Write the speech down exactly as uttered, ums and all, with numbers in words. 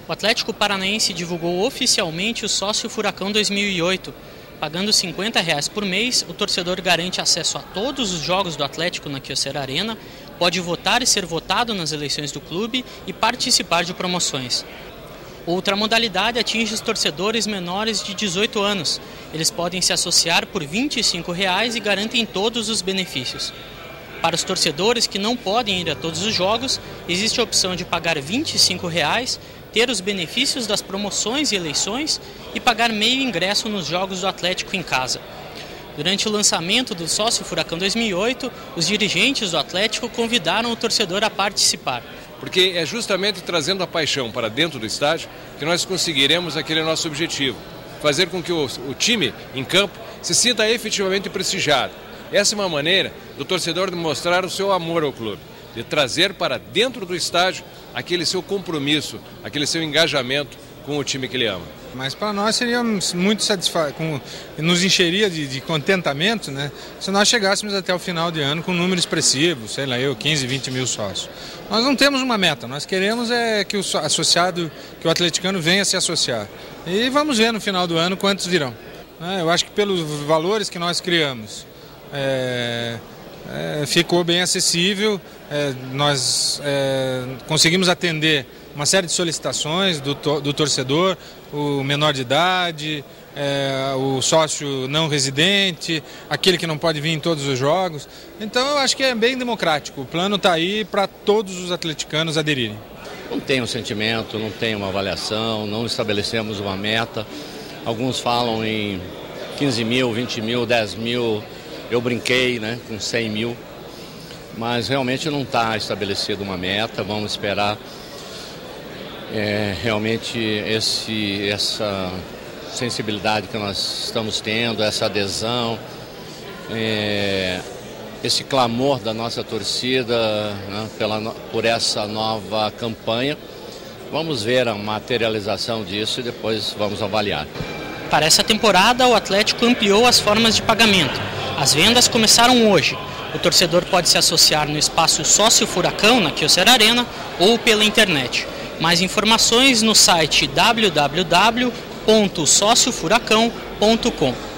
O Atlético Paranaense divulgou oficialmente o Sócio Furacão dois mil e oito. Pagando cinquenta reais por mês, o torcedor garante acesso a todos os jogos do Atlético na Kyocera Arena, pode votar e ser votado nas eleições do clube e participar de promoções. Outra modalidade atinge os torcedores menores de dezoito anos. Eles podem se associar por vinte e cinco reais e garantem todos os benefícios. Para os torcedores que não podem ir a todos os jogos, existe a opção de pagar vinte e cinco reais, ter os benefícios das promoções e eleições e pagar meio ingresso nos jogos do Atlético em casa. Durante o lançamento do Sócio Furacão dois mil e oito, os dirigentes do Atlético convidaram o torcedor a participar. Porque é justamente trazendo a paixão para dentro do estádio que nós conseguiremos aquele nosso objetivo, fazer com que o, o time em campo se sinta efetivamente prestigiado. Essa é uma maneira do torcedor demonstrar o seu amor ao clube, de trazer para dentro do estádio aquele seu compromisso, aquele seu engajamento com o time que ele ama. Mas para nós seria muito satisfatório, nos encheria de, de contentamento, né, se nós chegássemos até o final de ano com um número expressivo, sei lá eu, quinze, vinte mil sócios. Nós não temos uma meta, nós queremos é que o associado, que o atleticano venha se associar. E vamos ver no final do ano quantos virão. Eu acho que pelos valores que nós criamos, é, é, ficou bem acessível, é, nós é, conseguimos atender uma série de solicitações do, do torcedor, o menor de idade, é, o sócio não residente, aquele que não pode vir em todos os jogos. Então eu acho que é bem democrático, o plano está aí para todos os atleticanos aderirem. Não tem um sentimento, não tem uma avaliação, não estabelecemos uma meta. Alguns falam em quinze mil, vinte mil, dez mil, eu brinquei, né, com cem mil, mas realmente não está estabelecida uma meta, vamos esperar. É, realmente esse, essa sensibilidade que nós estamos tendo, essa adesão, é, esse clamor da nossa torcida, né, pela, por essa nova campanha. Vamos ver a materialização disso e depois vamos avaliar. Para essa temporada, o Atlético ampliou as formas de pagamento. As vendas começaram hoje. O torcedor pode se associar no espaço Sócio Furacão, na Kyocera Arena, ou pela internet. Mais informações no site w w w ponto sócio furacão ponto com.